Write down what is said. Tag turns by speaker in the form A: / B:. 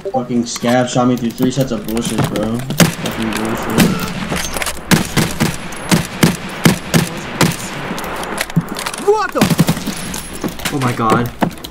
A: Fucking scab shot me through 3 sets of bushes, bro. Fucking bullshit.
B: What the? Oh my god.